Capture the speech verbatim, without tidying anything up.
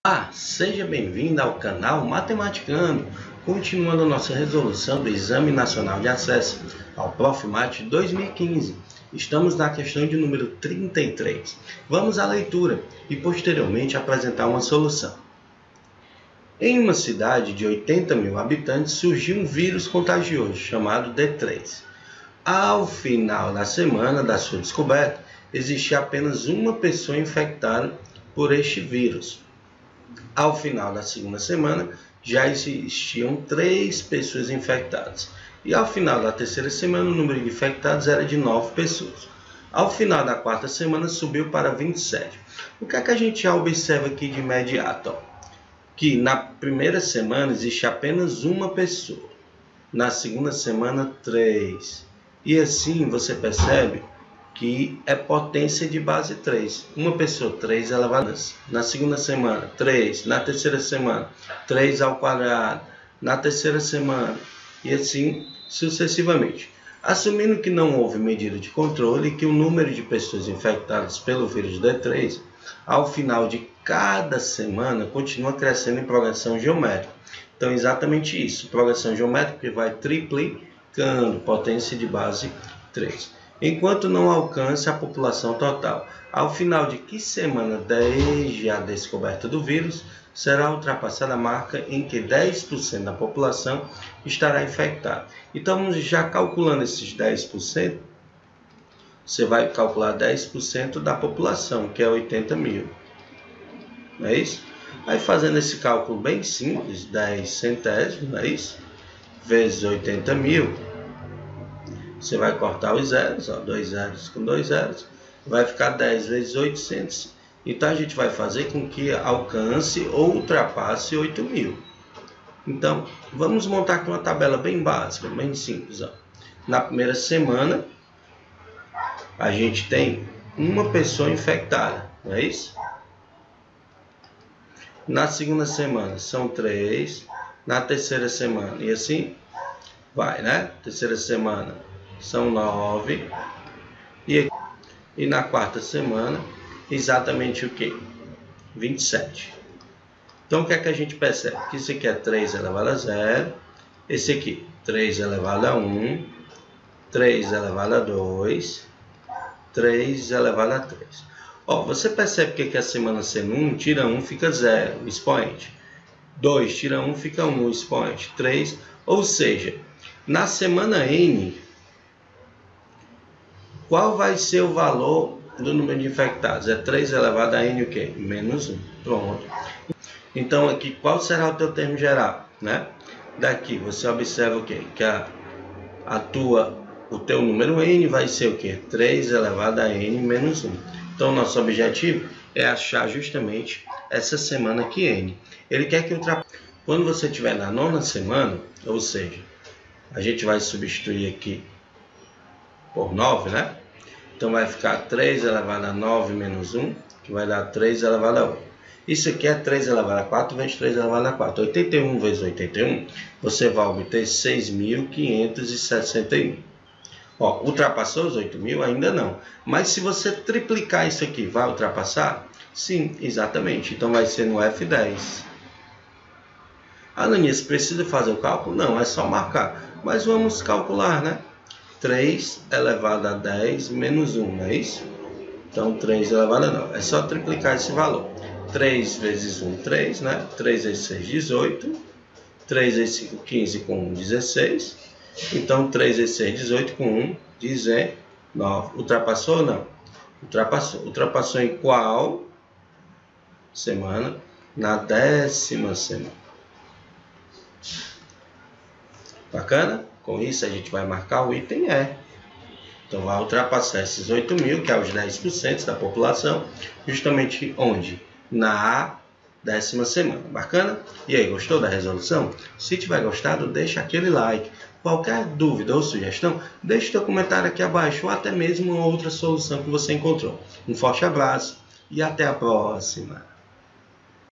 Olá, seja bem-vindo ao canal Matematicando, continuando a nossa resolução do Exame Nacional de Acesso ao Profmat dois mil e quinze. Estamos na questão de número trinta e três. Vamos à leitura e posteriormente apresentar uma solução. Em uma cidade de oitenta mil habitantes surgiu um vírus contagioso chamado D três. Ao final da semana da sua descoberta, existia apenas uma pessoa infectada por este vírus. Ao final da segunda semana, já existiam três pessoas infectadas. E ao final da terceira semana, o número de infectados era de nove pessoas. Ao final da quarta semana, subiu para vinte e sete. O que é que a gente já observa aqui de imediato? Ó? Que na primeira semana existe apenas uma pessoa. Na segunda semana, três. E assim você percebe que é potência de base três. Uma pessoa, três elevadas. Na segunda semana, três. Na terceira semana, três ao quadrado. Na terceira semana, e assim sucessivamente. Assumindo que não houve medida de controle e que o número de pessoas infectadas pelo vírus D três, ao final de cada semana, continua crescendo em progressão geométrica. Então, exatamente isso. Progressão geométrica que vai triplicando potência de base três. Enquanto não alcança a população total. Ao final de que semana desde a descoberta do vírus, será ultrapassada a marca em que dez por cento da população estará infectada. Então, já calculando esses dez por cento, você vai calcular dez por cento da população, que é oitenta mil. Não é isso? Aí, fazendo esse cálculo bem simples, dez centésimos, não é isso? Vezes oitenta mil. Você vai cortar os zeros, ó, dois zeros com dois zeros, vai ficar dez vezes oitocentos. Então, a gente vai fazer com que alcance ou ultrapasse oito mil. Então, vamos montar aqui uma tabela bem básica, bem simples. Ó. Na primeira semana, a gente tem uma pessoa infectada, não é isso? Na segunda semana, são três. Na terceira semana, e assim vai, né? Terceira semana, são nove. E, e na quarta semana, exatamente o que? vinte e sete. Então, o que é que a gente percebe? Que isso aqui é três elevado a zero. Esse aqui, três elevado a um. três elevado a dois. três elevado a três. Ó, você percebe que aqui a semana sendo um, tira um, fica zero, o expoente. dois, tira um, fica um, o expoente. três, ou seja, na semana N, qual vai ser o valor do número de infectados? É três elevado a N o quê? Menos um. Pronto. Então, aqui, qual será o teu termo geral? Né? Daqui, você observa o quê? Que a, a tua, o teu número N vai ser o quê? três elevado a N menos um. Então, nosso objetivo é achar justamente essa semana aqui N. Ele quer que ultrapasse. Quando você estiver na nona semana, ou seja, a gente vai substituir aqui por nove, né? Então, vai ficar três elevado a nove menos um, que vai dar três elevado a oito. Isso aqui é três elevado a quatro vezes três elevado a quatro. oitenta e um vezes oitenta e um, você vai obter seis mil quinhentos e sessenta e um. Ó, ultrapassou os oito mil? Ainda não. Mas se você triplicar isso aqui, vai ultrapassar? Sim, exatamente. Então, vai ser no F dez. Ananias, precisa fazer o cálculo? Não, é só marcar. Mas vamos calcular, né? três elevado a dez menos um, não é isso? Então, três elevado a nove. É só triplicar esse valor. três vezes um, três, né? três vezes seis, dezoito. três vezes cinco, quinze, com um, dezesseis. Então, três vezes seis, dezoito, com um, dezenove. Ultrapassou ou não? Ultrapassou. Ultrapassou em qual semana? Na décima semana. Bacana? Com isso, a gente vai marcar o item E. Então, vai ultrapassar esses oito mil, que é os dez por cento da população, justamente onde? Na décima semana. Bacana? E aí, gostou da resolução? Se tiver gostado, deixa aquele like. Qualquer dúvida ou sugestão, deixe seu comentário aqui abaixo, ou até mesmo outra solução que você encontrou. Um forte abraço e até a próxima!